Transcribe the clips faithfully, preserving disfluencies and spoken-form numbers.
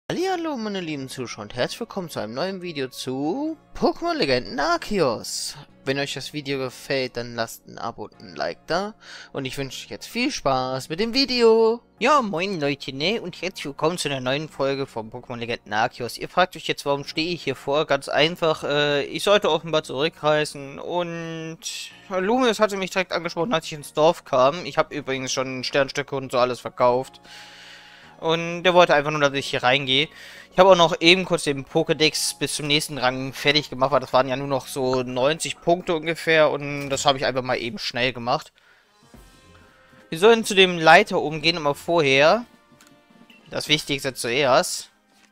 Hallihallo meine lieben Zuschauer und herzlich willkommen zu einem neuen Video zu Pokémon Legenden Arceus. Wenn euch das Video gefällt, dann lasst ein Abo und ein Like da. Und ich wünsche euch jetzt viel Spaß mit dem Video. Ja, moin Leute, ne? Und herzlich willkommen zu einer neuen Folge von Pokémon Legenden Arceus. Ihr fragt euch jetzt, warum stehe ich hier vor? Ganz einfach, äh, ich sollte offenbar zurückreisen. Und Lumius hatte mich direkt angesprochen, als ich ins Dorf kam. Ich habe übrigens schon Sternstücke und so alles verkauft. Und der wollte einfach nur, dass ich hier reingehe. Ich habe auch noch eben kurz den Pokédex bis zum nächsten Rang fertig gemacht, weil das waren ja nur noch so neunzig Punkte ungefähr. Und das habe ich einfach mal eben schnell gemacht. Wir sollen zu dem Leiter umgehen, aber vorher das Wichtigste zuerst.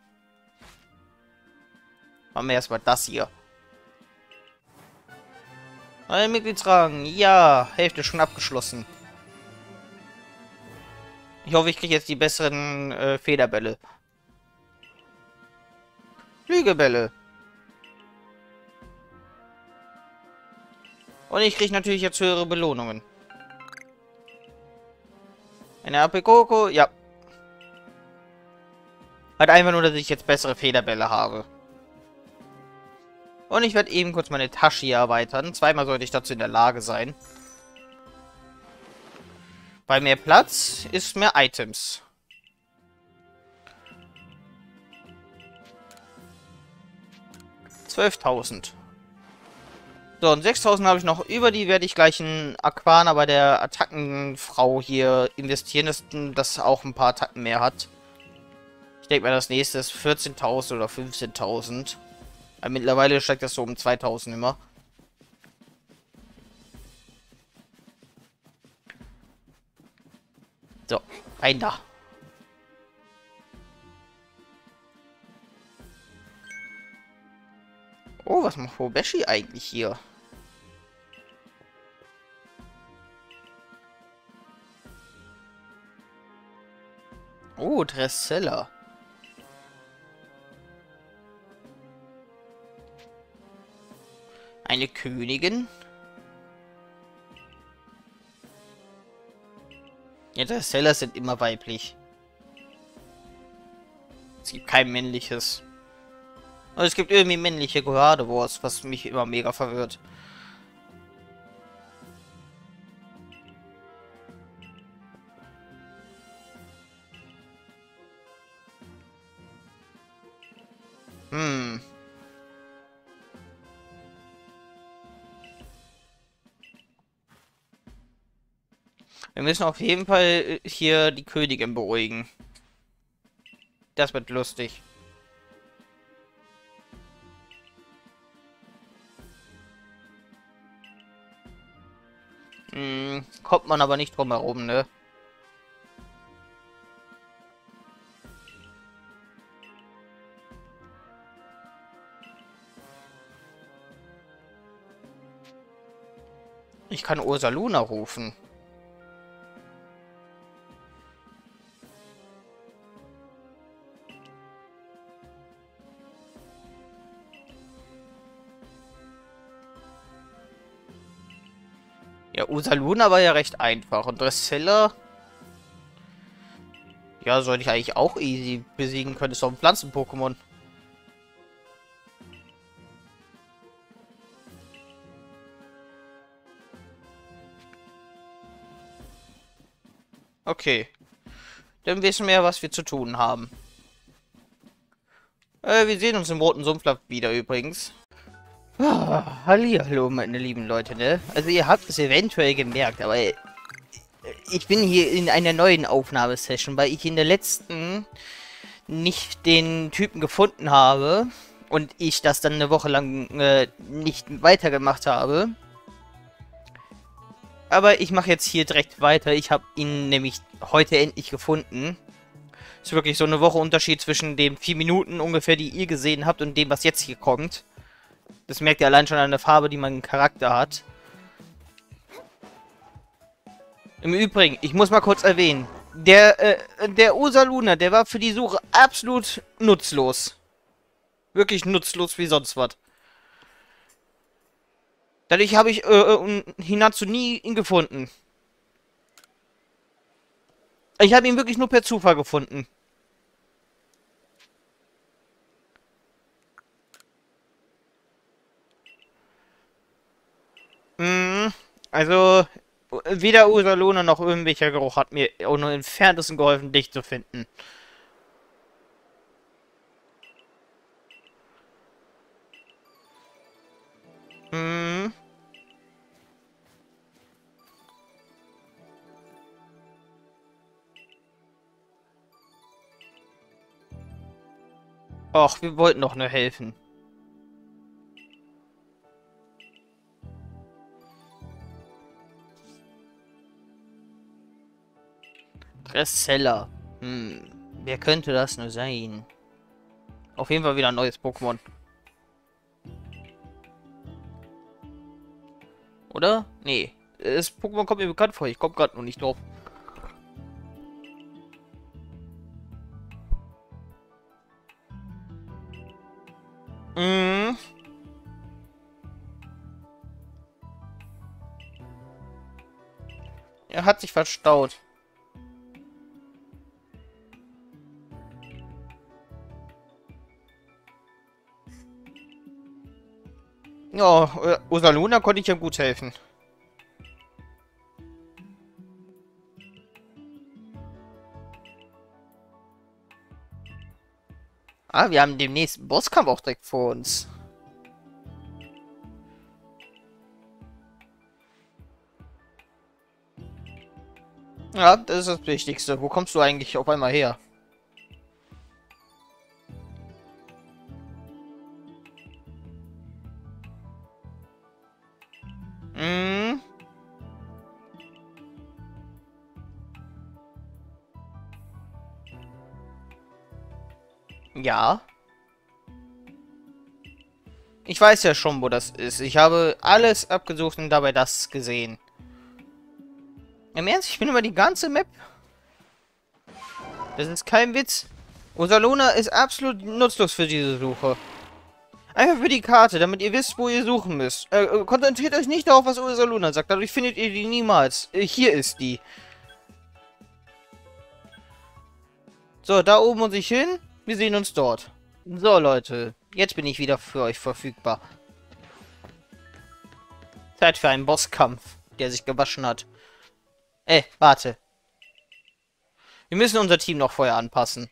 Machen wir erstmal das hier. Ein Mitgliedsrang. Ja, Hälfte schon abgeschlossen. Ich hoffe, ich kriege jetzt die besseren äh, Federbälle. Flügelbälle. Und ich kriege natürlich jetzt höhere Belohnungen. Eine Apikoko, ja. Hat einfach nur, dass ich jetzt bessere Federbälle habe. Und ich werde eben kurz meine Tasche hier erweitern. Zweimal sollte ich dazu in der Lage sein. Bei mehr Platz ist mehr Items. zwölftausend. So, und sechstausend habe ich noch über. Die werde ich gleich in Aquana bei der Attackenfrau hier investieren, dass das auch ein paar Attacken mehr hat. Ich denke mal, das nächste ist vierzehntausend oder fünfzehntausend. Weil mittlerweile steigt das so um zweitausend immer. So, rein da. Oh, was macht Hobeshi eigentlich hier? Oh, Dressella. Eine Königin? Ja, Dressellers sind immer weiblich. Es gibt kein männliches. Und es gibt irgendwie männliche Gardevoirs, was mich immer mega verwirrt. Hm. Wir müssen auf jeden Fall hier die Königin beruhigen. Das wird lustig. Hm, kommt man aber nicht drum herum, ne? Ich kann Ursaluna rufen. Ja, Ursaluna war ja recht einfach. Und Dressella... Ja, sollte ich eigentlich auch easy besiegen können. Ist doch ein Pflanzen-Pokémon. Okay. Dann wissen wir, was wir zu tun haben. Äh, wir sehen uns im Roten Sumpf wieder übrigens. Ah, hallihallo, meine lieben Leute, ne? Also ihr habt es eventuell gemerkt, aber ich bin hier in einer neuen Aufnahmesession, weil ich in der letzten nicht den Typen gefunden habe und ich das dann eine Woche lang äh, nicht weitergemacht habe. Aber ich mache jetzt hier direkt weiter. Ich habe ihn nämlich heute endlich gefunden. Ist wirklich so eine Woche Unterschied zwischen den vier Minuten ungefähr, die ihr gesehen habt, und dem, was jetzt hier kommt. Das merkt ihr allein schon an der Farbe, die mein Charakter hat. Im Übrigen, ich muss mal kurz erwähnen, der, äh, der Ursaluna, der war für die Suche absolut nutzlos. Wirklich nutzlos wie sonst was. Dadurch habe ich äh, Hinatsu nie ihn gefunden. Ich habe ihn wirklich nur per Zufall gefunden. Mm, also, weder Ursaluna noch irgendwelcher Geruch hat mir auch nur im Entferntesten geholfen, dich zu finden. Mm. Och, wir wollten doch nur helfen. Dressella. Hm, wer könnte das nur sein? Auf jeden Fall wieder ein neues Pokémon. Oder? Nee. Das Pokémon kommt mir bekannt vor. Ich komme gerade noch nicht drauf. Mhm. Er hat sich verstaut. Ja, Ursaluna konnte ich ja gut helfen. Ah, wir haben den nächsten Bosskampf auch direkt vor uns. Ja, das ist das Wichtigste. Wo kommst du eigentlich auf einmal her? Hm. Ja. Ich weiß ja schon, wo das ist. Ich habe alles abgesucht und dabei das gesehen. Im Ernst, ich bin über die ganze Map. Das ist kein Witz. Ursaluna ist absolut nutzlos für diese Suche. Einfach für die Karte, damit ihr wisst, wo ihr suchen müsst. Äh, äh, konzentriert euch nicht darauf, was Ursaluna sagt. Dadurch findet ihr die niemals. Äh, hier ist die. So, da oben muss ich hin. Wir sehen uns dort. So, Leute. Jetzt bin ich wieder für euch verfügbar. Zeit für einen Bosskampf, der sich gewaschen hat. Ey, warte. Wir müssen unser Team noch vorher anpassen.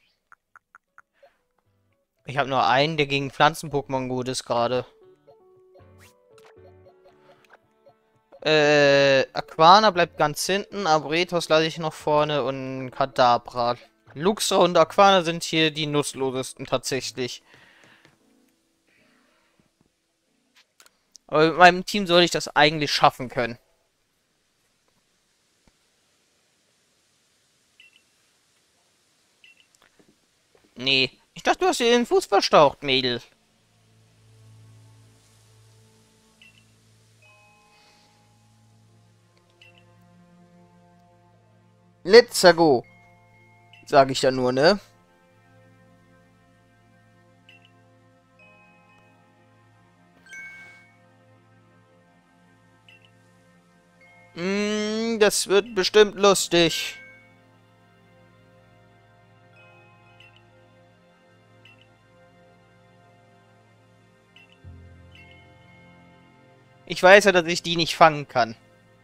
Ich habe nur einen, der gegen Pflanzen-Pokémon gut ist gerade. Äh, Aquana bleibt ganz hinten, Arboretos lasse ich noch vorne und Kadabra. Luxra und Aquana sind hier die nutzlosesten tatsächlich. Aber mit meinem Team soll ich das eigentlich schaffen können. Nee. Ich dachte, du hast dir den Fuß verstaucht, Mädel. Let's go. Sag ich da nur, ne? Mm, das wird bestimmt lustig. Ich weiß ja, dass ich die nicht fangen kann.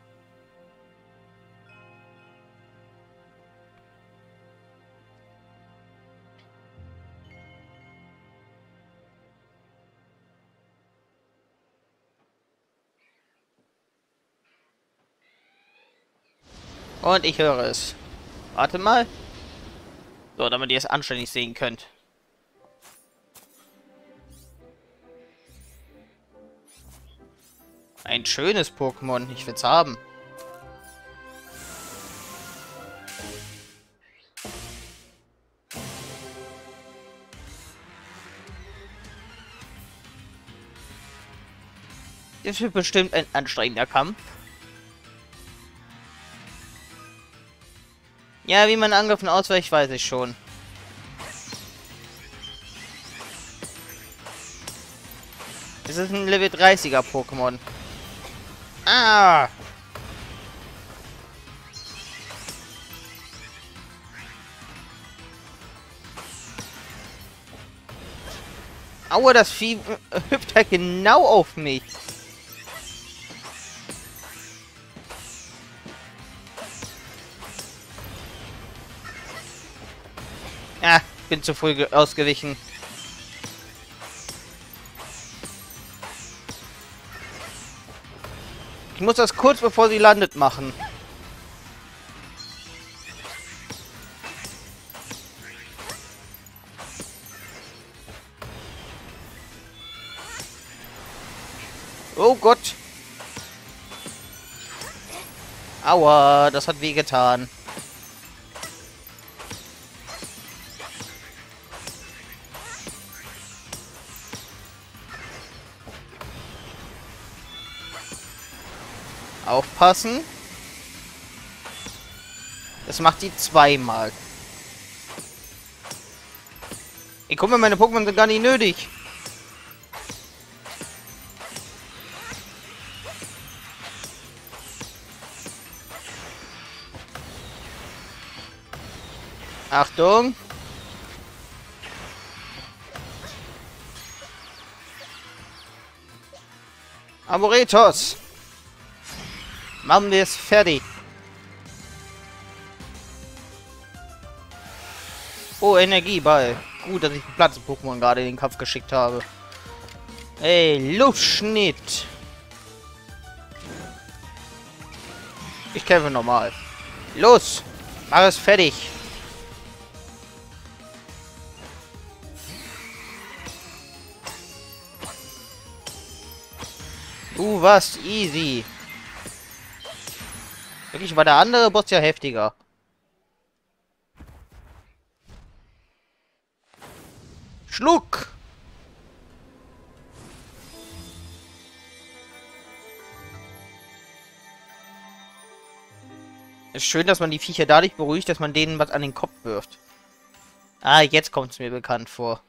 Und ich höre es. Warte mal. So, damit ihr es anständig sehen könnt. Ein schönes Pokémon. Ich will's haben. Das wird bestimmt ein anstrengender Kampf. Ja, wie man Angriffen ausweicht, weiß ich schon. Es ist ein Level dreißiger Pokémon. Ah! Aua, das Vieh äh, hüpft halt genau auf mich. bin zu früh ausgewichen. Ich muss das kurz bevor sie landet machen. Oh Gott. Aua, das hat wehgetan. Aufpassen. Das macht die zweimal. Ey, guck mal, meine Pokémon sind gar nicht nötig. Achtung. Amoretos. Machen wir es fertig. Oh, Energieball. Gut, dass ich einen Platz-Pokémon gerade in den Kampf geschickt habe. Ey, Luftschnitt. Ich kämpfe normal. Los. Mach es fertig. Du warst easy. Wirklich war der andere Boss ja heftiger. Schluck! Ist schön, dass man die Viecher dadurch beruhigt, dass man denen was an den Kopf wirft. Ah, jetzt kommt es mir bekannt vor.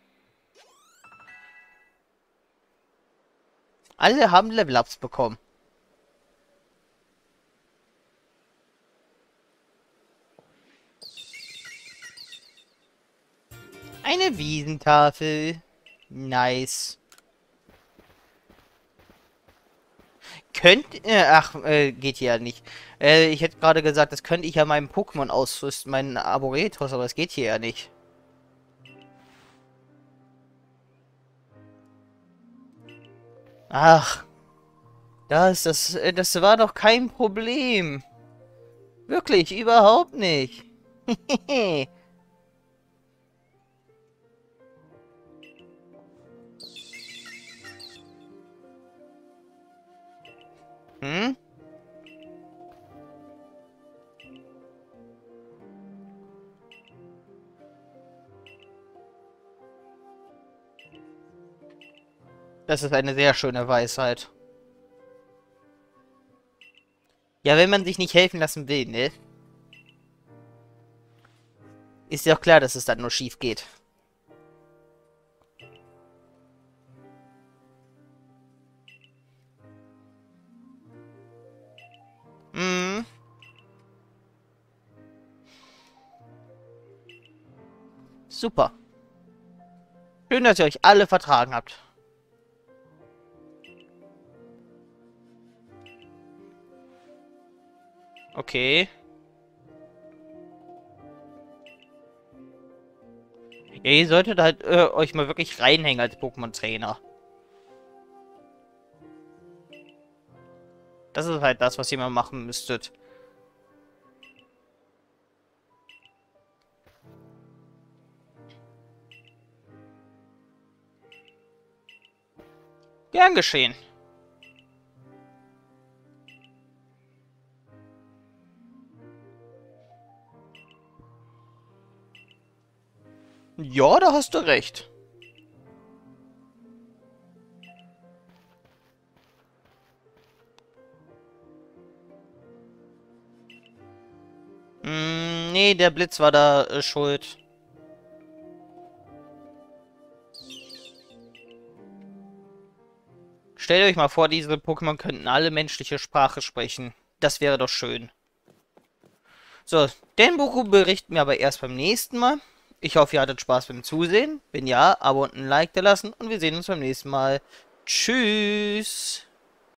Alle haben Level-Ups bekommen. Eine Wiesentafel. Nice. Könnt... Äh, ach, äh, geht hier ja nicht. Äh, ich hätte gerade gesagt, das könnte ich ja meinem Pokémon ausrüsten, meinen Arboretos, aber es geht hier ja nicht. Ach. Das, das, das war doch kein Problem. Wirklich, überhaupt nicht. Hm? Das ist eine sehr schöne Weisheit. Ja, wenn man sich nicht helfen lassen will, ne? Ist ja auch klar, dass es dann nur schief geht. Hm. Super. Schön, dass ihr euch alle vertragen habt. Okay. Ja, ihr solltet halt äh, euch mal wirklich reinhängen als Pokémon-Trainer. Das ist halt das, was ihr mal machen müsstet. Gern geschehen. Ja, da hast du recht. Hm, nee, der Blitz war da äh, schuld. Stellt euch mal vor, diese Pokémon könnten alle menschliche Sprache sprechen. Das wäre doch schön. So, den Boku berichten wir aber erst beim nächsten Mal. Ich hoffe, ihr hattet Spaß beim Zusehen. Wenn ja, Abo und ein Like da lassen und wir sehen uns beim nächsten Mal. Tschüss!